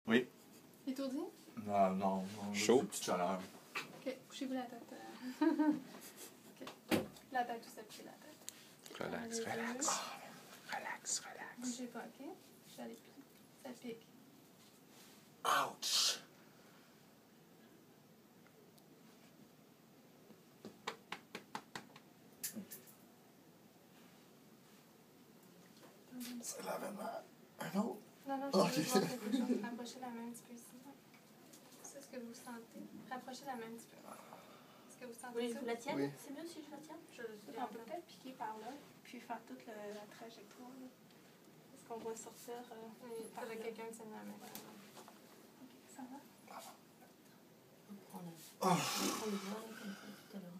Oui. Étourdi? Non. Chaud. Une petite chaleur. Ok, couchez-vous la tête. Ok. La tête, tout ça, puis la tête. Relax, Les relax. yeux. Relax. Bougez pas, ok? Je vais aller plus. Ça pique. Ouch! Ça l'avait mal. Un autre? Non, je Ok. vais voir quelque chose. Rapprochez la main un petit peu ici. C'est ce que vous sentez. Rapprochez la main un petit peu. Est-ce que vous sentez Oui, ça? vous la tienne? Oui. C'est mieux si je la tiens? On peut peut-être piquer par là, puis faire toute la trajectoire. Là. Est-ce qu'on va sortir par là? Quelqu'un tient la main. Ok, ça va? On prend le bras comme ça tout à l'heure.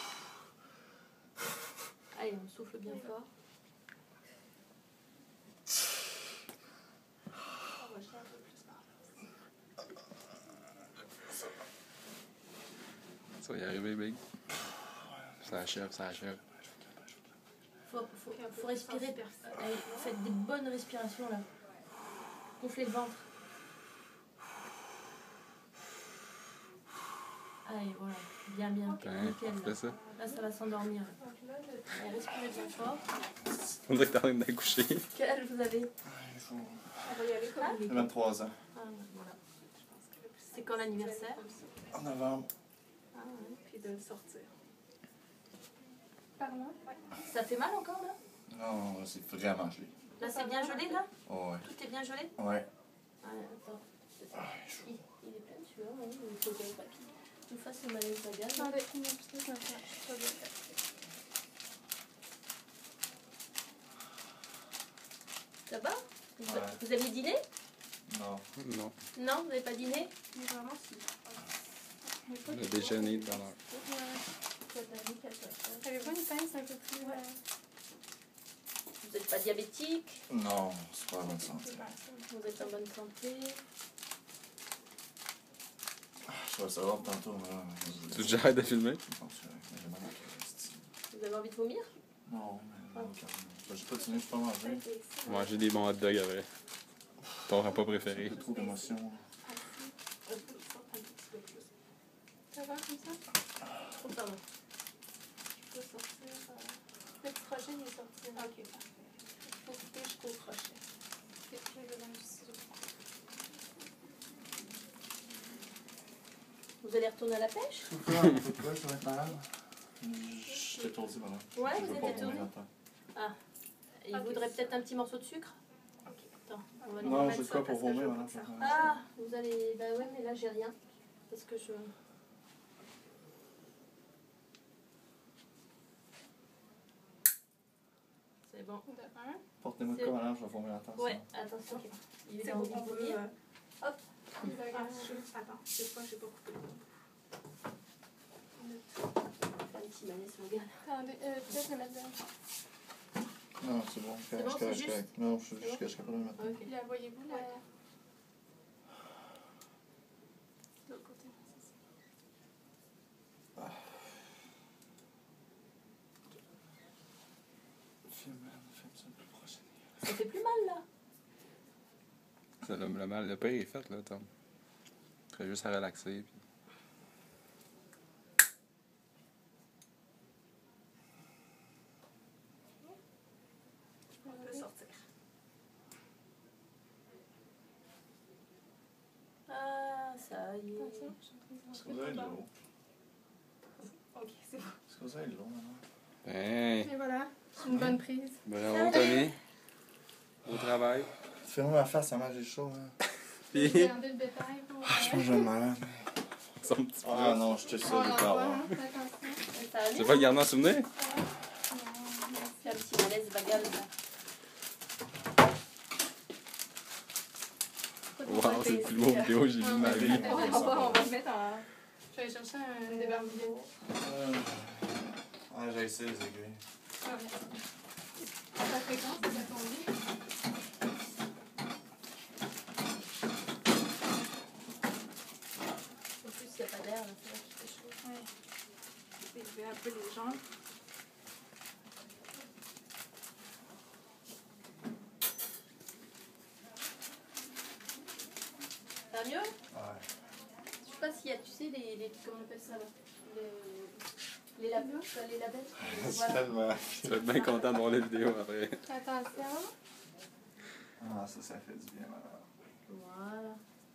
Allez, on souffle bien fort. On va jeter un peu plus par là. Ça va y arriver, Big. Ça achève. Faut respirer. Allez, faites des bonnes respirations là. Gonflez le ventre. Allez, voilà. Bien. Nickel. Fais ça. Là, ça va s'endormir. Donc là, Allez, respirez bien fort. On dirait que t'es en train d'accoucher. Quel âge vous avez? on va y aller comme J'ai 23 ans. Ah, voilà. C'est quand l'anniversaire? En novembre. Ah, ouais. puis de sortir. Par là? Ça fait mal encore là? Non, c'est vraiment gelé. Là, c'est bien gelé là? Oh, ouais. Tout est bien gelé? Ouais. Ah, attends. Ah, chaud. Il est plein de sueur, hein. Il faut qu'il nous fasse le malaise vagal. Attendez, une petite minute, je suis pas bien. Ça va? Ouais. Vous aviez dîné? Non. Non. Non, vous n'avez pas dîné? Mais vraiment, si. Le déjeuner tout à l'heure. Avez-vous une pince un peu plus... Vous n'êtes pas diabétique? Non, c'est pas la bonne santé. Vous êtes en bonne santé? Je vais savoir tantôt, mais là. Tu déjà arrêtes de filmer? J'ai mal à la tête. Vous avez envie de vomir? Non, mais non, j'ai pas dîné, je peux pas manger. Manger des bons hot dogs après. Ton repas préféré. J'ai trop d'émotions. Ça va comme ça? Oh, pardon. Je peux sortir... Le petit crochet, il est sorti. Ok, parfait. Il faut couper jusqu'au crochet. Ok, je vais donner du ciseau. Vous allez retourner à la pêche? Pourquoi je vais être malade? J'étais étourdi, madame. Ouais, Je vous veux êtes pas étourdi? vomir longtemps. Ah. Il voudrait peut-être un petit morceau de sucre? Ok. Attends, on va lui Non, remettre j'ai ça quoi pour parce que vomir, je- madame? Ah, vous allez... Bah ouais, mais là, j'ai rien. Parce que je... C'est bon. De un. Portez-moi de quoi, madame? Je vais vomir la tasse. Ouais, attention. Il C'est a bon, envie de on peut... vomir. Hop. Il va Attends, cette fois, j'ai pas coupé. Un petit malaise vagal. Attendez, peut-être le mettre dedans. Non, c'est bon. C'est bon, c'est juste? Non, je suis capable de le mettre. Ok. Là, voyez-vous, là... De l'autre côté, c'est ça. Filme ça le plus proche. Ça fait plus mal, là. Ça, le mal, le pire est fait, là, Tom. Tu serais juste à relaxer. Puis... On peut sortir. Ah, ça y est. Attention, Est-ce que vous avez de l'eau? Ok, c'est bon. Est-ce que vous avez de l'eau, madame? Ben, Et voilà, c'est une bonne prise. bravo, Tommy. Au travail. Fais-moi ma face, ça m'a j'ai chaud, hein. Puis, Regardez le bétail pour... Je pense que j'ai malade. son petit peu. Ah non, je te On sais, le l'envoie, corps. hein, attention. Ça va Tu bien? veux pas le garder en souvenir? Non, Fais un petit malaise vagal, là. Wow, c'est le plus beau vidéo que j'ai vu de ma vie. On va le mettre en... Je vais aller chercher un débarbouillé. Ah, j'ai essayé les aiguilles. Ta fréquence, ça tombe bien. En plus, il n'y a pas d'air, là. C'est là qu'il fait chaud. Ouais. Je vais lever un peu les jambes. Ça va mieux? Ouais. Je sais pas s'il y a, tu sais, comment on appelle ça là? Les labels. C'est tellement. Tu vas être bien content de voir la vidéo après. Attention. Ah, ça fait du bien, madame. Voilà.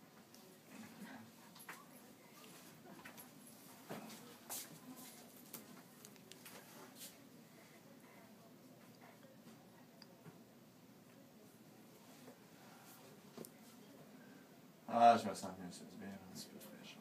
Ah, je me sens mieux, c'est du bien, un petit peu fraîche.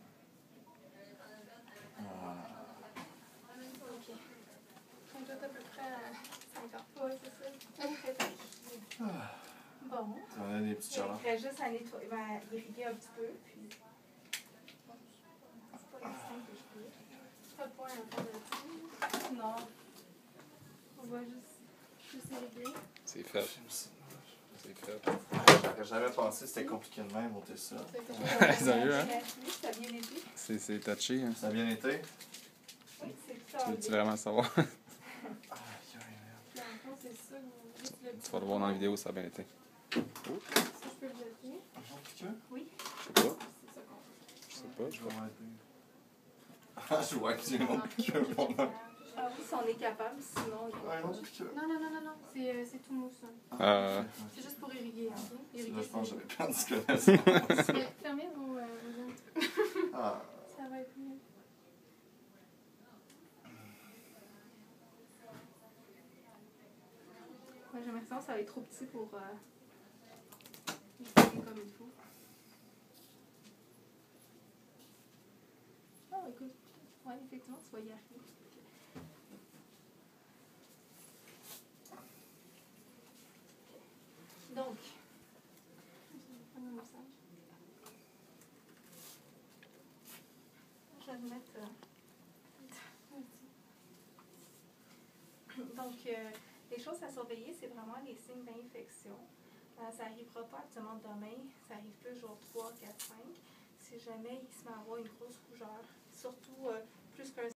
Ah. Ok. On doit à peu près à 50. Oui, c'est ça. Ah. Bon. On a des petites Il chaleurs. reste juste à nettoyer, irriguer un petit peu, puis... C'est pas la simple que je fais. Pas de point à faire là-dessus. Non. On va juste irriguer. C'est fait. C'est fait. J'aurais jamais pensé que c'était compliqué de même, monter ça. Sérieux, hein? Ça a bien été. C'est touché, hein? Ça a bien été? Oui, c'est Tu ça. veux-tu vraiment savoir? Ah, Dans le fond, c'est ça. Tu vas le voir dans la vidéo, ça a bien été. Ça, je peux le jeter. Oui. Je sais pas. C'est ça qu'on fait. Je sais pas. Je sais pas. Ah, je vois que j'ai un autre piqueux. Ah oui, si on est capable, sinon... Un autre piqueux. Non. C'est tout mou, ça. C'est juste pour irriguer. Hein. Là, Irriguer, je pense que c'est... j'avais perdu connaissance. Fermez vos yeux. Ah. Ça va être mieux. Moi, j'ai l'impression que ça va être trop petit pour irriguer comme il faut. Oh, écoute. Ouais, effectivement, tu vas y arriver. Donc, je vais le mettre. Donc, les choses à surveiller, c'est vraiment les signes d'infection. Ça n'arrivera pas actuellement demain, ça arrive plus jour 3, 4, 5. Si jamais il se met à avoir une grosse rougeur, surtout plus qu'un